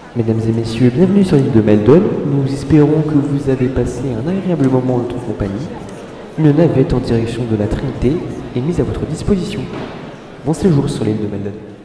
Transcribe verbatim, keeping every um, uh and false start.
Mesdames et messieurs, bienvenue sur l'île de Meldon. Nous espérons que vous avez passé un agréable moment en notre compagnie. Une navette en direction de la Trinité est mise à votre disposition. Bon séjour sur l'île de Meldon.